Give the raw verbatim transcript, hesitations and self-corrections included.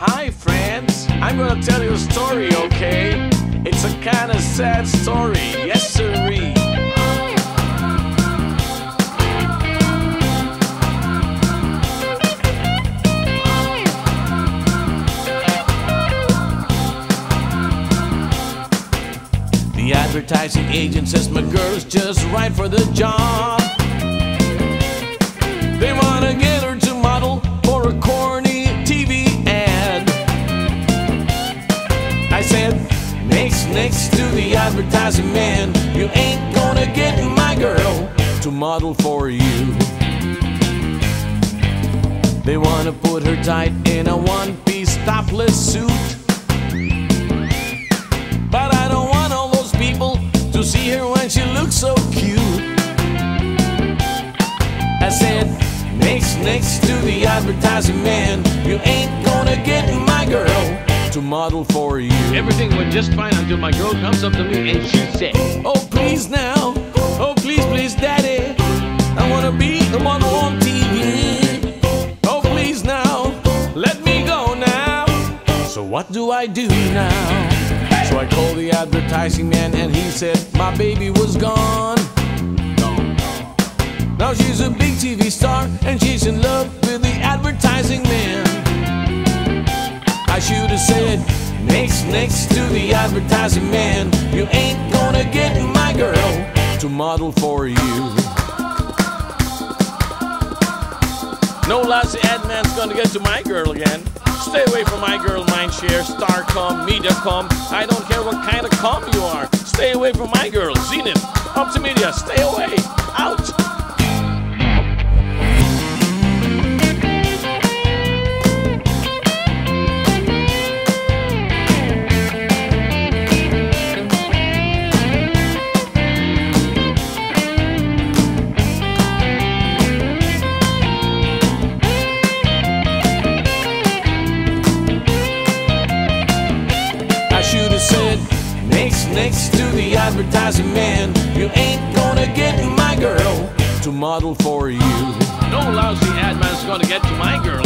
Hi friends, I'm gonna tell you a story, okay? It's a kinda sad story, yes sirree. The advertising agent says my girl's just right for the job. They wanna get her to model for a corny T V ad. I said, next, next to the advertising man, you ain't gonna get my girl to model for you. They wanna put her tight in a one-piece topless suit, but I don't want all those people to see her when she looks so cute. I said, next, next to the advertising man, you ain't gonna get my girl to model for you. Everything went just fine until my girl comes up to me and she said, oh please now, oh please, please daddy, I wanna be the model on T V. Oh please now, let me go now. So what do I do now? So I called the advertising man and he said my baby was gone. Now she's a big T V star and she's in love with the advertising man. I should have said, next, next to the advertising man, you ain't gonna get my girl to model for you. No lousy ad man's gonna get to my girl again. Stay away from my girl, Mindshare, Starcom, Mediacom. I don't care what kind of com you are. Stay away from my girl, Zenith, Optimedia. Stay away. Out. Next, next to the advertising man, you ain't gonna get my girl to model for you. no lousy ad man's gonna get to my girl.